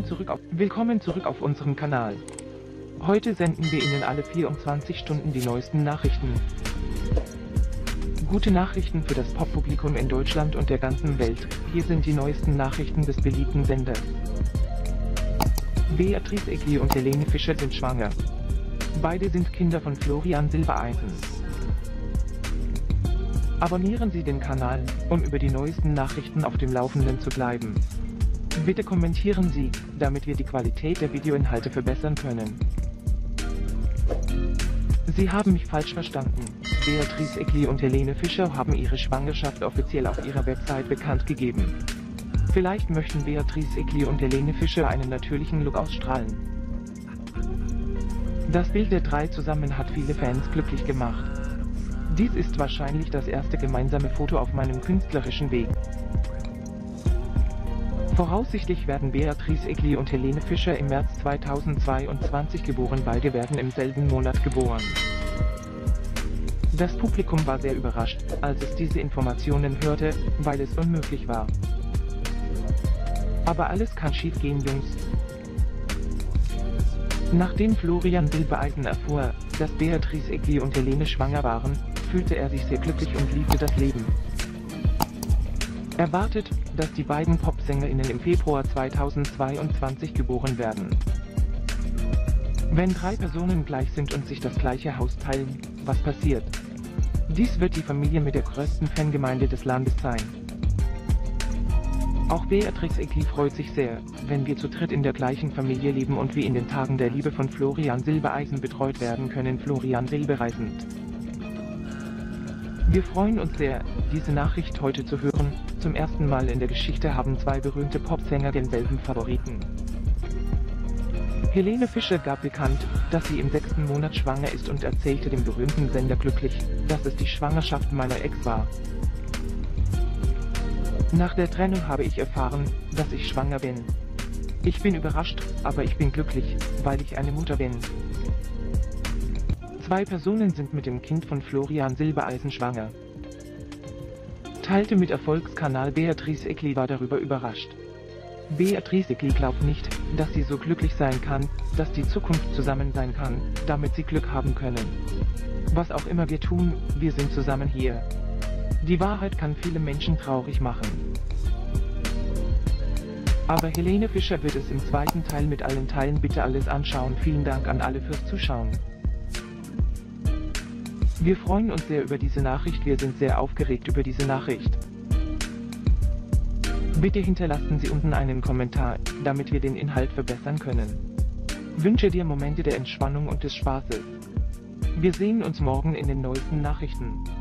Willkommen zurück auf unserem Kanal. Heute senden wir Ihnen alle 24 Stunden die neuesten Nachrichten. Gute Nachrichten für das Pop-Publikum in Deutschland und der ganzen Welt. Hier sind die neuesten Nachrichten des beliebten Senders. Beatrice Egli und Helene Fischer sind schwanger. Beide sind Kinder von Florian Silbereisen. Abonnieren Sie den Kanal, um über die neuesten Nachrichten auf dem Laufenden zu bleiben. Bitte kommentieren Sie, damit wir die Qualität der Videoinhalte verbessern können. Sie haben mich falsch verstanden. Beatrice Egli und Helene Fischer haben ihre Schwangerschaft offiziell auf ihrer Website bekannt gegeben. Vielleicht möchten Beatrice Egli und Helene Fischer einen natürlichen Look ausstrahlen. Das Bild der drei zusammen hat viele Fans glücklich gemacht. Dies ist wahrscheinlich das erste gemeinsame Foto auf meinem künstlerischen Weg. Voraussichtlich werden Beatrice Egli und Helene Fischer im März 2022 geboren, beide werden im selben Monat geboren. Das Publikum war sehr überrascht, als es diese Informationen hörte, weil es unmöglich war. Aber alles kann schief gehen, Jungs. Nachdem Florian Silbereisen erfuhr, dass Beatrice Egli und Helene schwanger waren, fühlte er sich sehr glücklich und liebte das Leben. Erwartet, dass die beiden PopsängerInnen im Februar 2022 geboren werden. Wenn drei Personen gleich sind und sich das gleiche Haus teilen, was passiert? Dies wird die Familie mit der größten Fangemeinde des Landes sein. Auch Beatrice Egli freut sich sehr, wenn wir zu dritt in der gleichen Familie leben und wir in den Tagen der Liebe von Florian Silbereisen betreut werden können. Florian Silbereisen. Wir freuen uns sehr, diese Nachricht heute zu hören. Zum ersten Mal in der Geschichte haben zwei berühmte Popsänger denselben Favoriten. Helene Fischer gab bekannt, dass sie im 6. Monat schwanger ist und erzählte dem berühmten Sender glücklich, dass es die Schwangerschaft meiner Ex war. Nach der Trennung habe ich erfahren, dass ich schwanger bin. Ich bin überrascht, aber ich bin glücklich, weil ich eine Mutter bin. Zwei Personen sind mit dem Kind von Florian Silbereisen schwanger. Teilte mit Erfolgskanal Beatrice Egli war darüber überrascht. Beatrice Egli glaubt nicht, dass sie so glücklich sein kann, dass die Zukunft zusammen sein kann, damit sie Glück haben können. Was auch immer wir tun, wir sind zusammen hier. Die Wahrheit kann viele Menschen traurig machen. Aber Helene Fischer wird es im zweiten Teil mit allen teilen. Bitte alles anschauen. Vielen Dank an alle fürs Zuschauen. Wir freuen uns sehr über diese Nachricht. Wir sind sehr aufgeregt über diese Nachricht. Bitte hinterlassen Sie unten einen Kommentar, damit wir den Inhalt verbessern können. Wünsche dir Momente der Entspannung und des Spaßes. Wir sehen uns morgen in den neuesten Nachrichten.